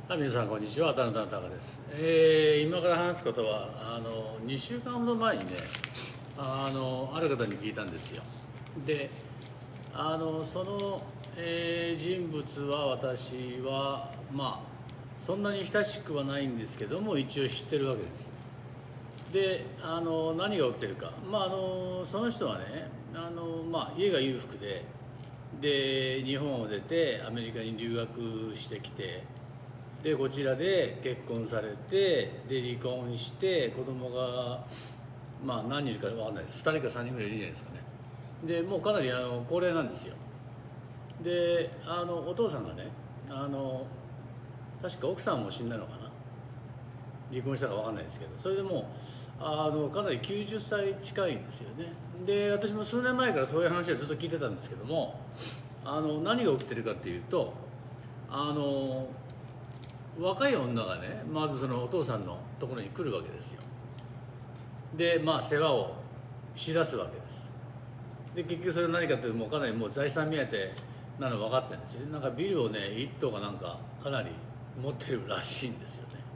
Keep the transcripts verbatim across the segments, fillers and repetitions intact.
はい、皆さんこんにちは、渡辺隆です。えー今から話すことはあのにしゅうかんほど前にね、あのある方に聞いたんですよ。で、あのその、えー人物は私はまあそんなに親しくはないんですけども、一応知ってるわけです。で、あの何が起きてるか、まあ、あのその人はね、あの、まあ、家が裕福で、で日本を出てアメリカに留学してきて、でこちらで結婚されて、で離婚して子供がまあ何人いるか分かんないです。ふたりかさんにんぐらいいるんじゃないですかね。でもうかなりあの高齢なんですよ。であのお父さんがね、あの確か奥さんも死んだのかな、離婚したか分かんないですけど、それでもうあのかなりきゅうじゅっさい近いんですよね。で私も数年前からそういう話はずっと聞いてたんですけども、あの何が起きてるかっていうと、あの若い女がね、まずそのお父さんのところに来るわけですよ。でまあ世話をしだすわけです。で結局それは何かというと、もうかなりもう財産目当てなの分かってるんですよね。なんかビルをね一棟かなんかかなり持ってるらしいんですよね。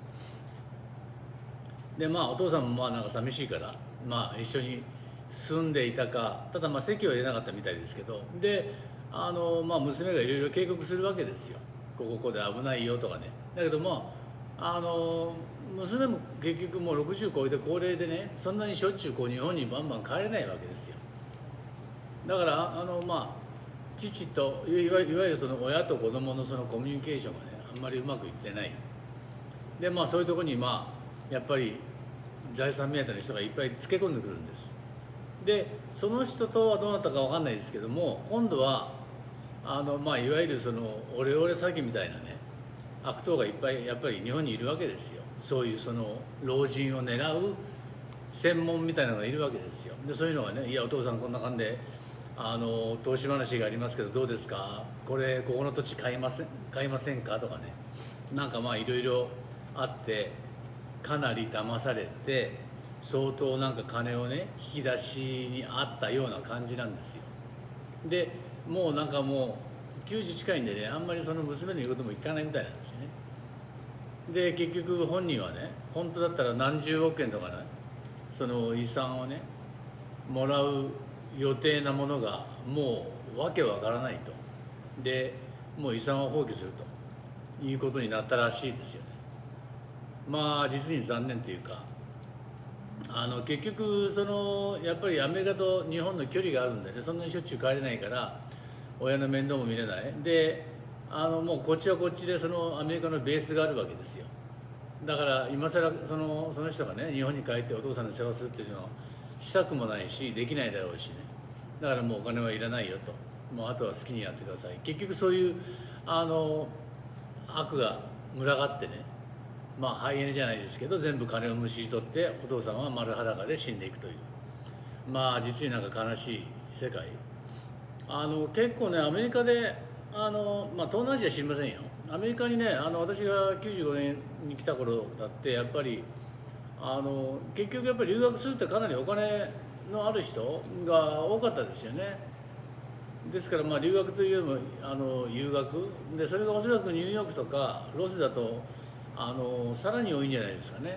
でまあお父さんもまあなんか寂しいから、まあ一緒に住んでいたか、ただまあ籍は入れなかったみたいですけど、であの、まあ、娘がいろいろ警告するわけですよ。ここここで危ないよとかね。だけどまああの娘も結局もうろくじゅう超えて高齢でね、そんなにしょっちゅうこう日本にバンバン帰れないわけですよ。だからあのまあ父といわいわゆるその親と子供のそのコミュニケーションがね、あんまりうまくいってない。でまあそういうところにまあやっぱり財産目当ての人がいっぱいつけ込んでくるんです。でその人とはどうなったか分かんないですけども、今度はあの、まあ、いわゆるそのオレオレ詐欺みたいなね悪党がいっぱいやっぱり日本にいるわけですよ。そういうその老人を狙う専門みたいなのがいるわけですよ。でそういうのがね、いやお父さんこんな感じであの投資話がありますけどどうですか、これここの土地買いません買いませんかとかね、なんかまあいろいろあって、かなり騙されて相当なんか金をね引き出しにあったような感じなんですよ。でもうなんかもうきゅうじゅう近いんでね、あんまりその娘の言うことも聞かないみたいなんですよね。で結局本人はね、本当だったら何十億円とかね、その遺産をねもらう予定なものがもうわけわからないと。でもう遺産を放棄するということになったらしいですよね。まあ実に残念というか、あの結局そのやっぱりアメリカと日本の距離があるんでね、そんなにしょっちゅう帰れないから親の面倒も見れない。であのもうこっちはこっちでそのアメリカのベースがあるわけですよ。だから今更そのその人がね日本に帰ってお父さんの世話するっていうのはしたくもないしできないだろうしね。だからもうお金はいらないよと、もうあとは好きにやってください。結局そういうあの悪が群がってね、まあハイエナじゃないですけど全部金をむしり取ってお父さんは丸裸で死んでいくという、まあ実になんか悲しい世界。あの結構ねアメリカであの、まあ、東南アジア知りませんよ。アメリカにね、あの私がきゅうじゅうごねんに来た頃だってやっぱりあの結局やっぱり留学するってかなりお金のある人が多かったですよね。ですからまあ留学というよりもあの留学で、それがおそらくニューヨークとかロスだとあのさらに多いんじゃないですかね。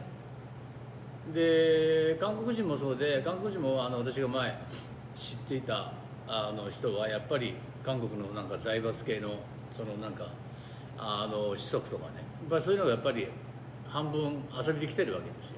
で韓国人もそうで、韓国人もあの私が前知っていたあの人はやっぱり韓国のなんか財閥系のそのなんかあの子息とかね、やっぱりそういうのがやっぱり半分遊びで来てるわけですよ。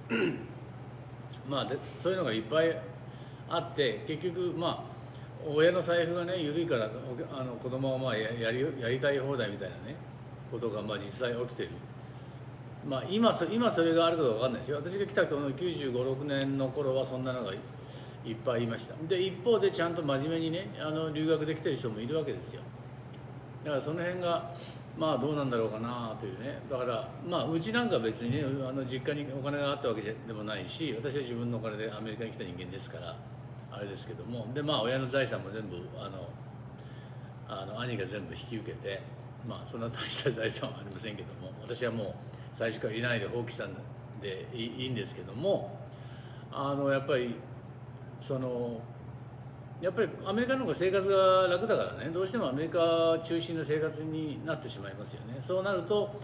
まあでそういうのがいっぱいあって、結局まあ親の財布がね緩いからあの子供はまあややりやりたい放題みたいなねことがまあ実際起きてる。まあ今そ今それがあるかどうか分かんないですよ。私が来たこのきゅうじゅうご、ろくねんの頃はそんなのがいっぱいいました。で一方でちゃんと真面目にねあの留学できてる人もいるわけですよ。だからその辺がまあどうなんだろうかなというね。だからまあうちなんか別にねあの実家にお金があったわけでもないし、私は自分のお金でアメリカに来た人間ですからあれですけども、でまあ親の財産も全部あのあの兄が全部引き受けて、まあそんな大した財産はありませんけども、私はもう最初からいないで放棄したんでいいいいんですけども、あのやっぱりそのやっぱりアメリカの方が生活が楽だからね、どうしてもアメリカ中心の生活になってしまいますよね。そうなると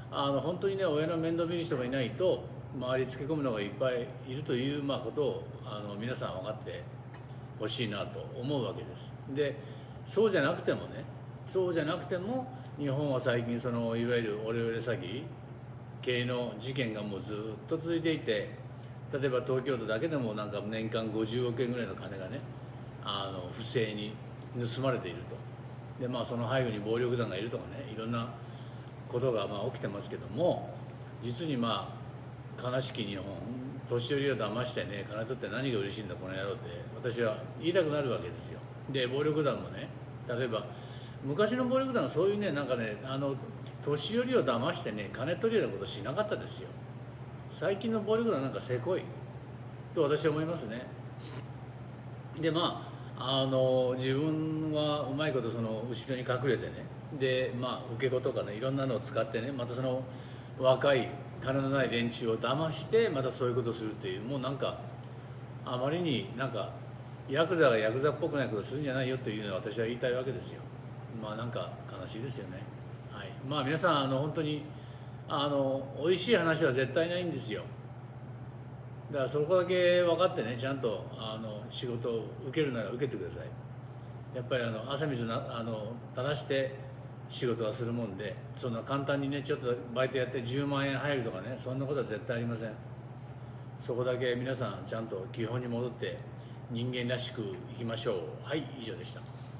あの本当にね親の面倒見る人がいないと周りにつけ込むのがいっぱいいるという、まあ、ことをあの皆さん分かってほしいなと思うわけです。でそうじゃなくてもねそうじゃなくても日本は最近そのいわゆるオレオレ詐欺系の事件がもうずっと続いていて、例えば東京都だけでもなんか年間ごじゅうおくえんぐらいの金がねあの不正に盗まれていると。でまあその背後に暴力団がいるとかねいろんなことがまあ起きてますけども、実にまあ悲しき日本、年寄りを騙してね金取って何が嬉しいんだこの野郎って私は言いたくなるわけですよ。で暴力団もね例えば昔の暴力団はそういうねなんかねあの年寄りを騙してね金取るようなことしなかったですよ。最近の暴力団なんかせこいと私は思いますね。でまああの自分はうまいことその後ろに隠れてねでまあ受け子とかねいろんなのを使ってねまたその若い金のない連中を騙してまたそういうことをするっていう、もうなんかあまりになんかヤクザがヤクザっぽくないことするんじゃないよというのは私は言いたいわけですよ。まあなんか悲しいですよね。はい、まあ皆さんあの本当にあの美味しい話は絶対ないんですよ。だからそこだけ分かってねちゃんとあの仕事を受けるなら受けてください。やっぱりあの汗水なあの垂らして仕事はするもんで、そんな簡単にねちょっとバイトやってじゅうまんえん入るとかねそんなことは絶対ありません。そこだけ皆さんちゃんと基本に戻って人間らしくいきましょう。はい、以上でした。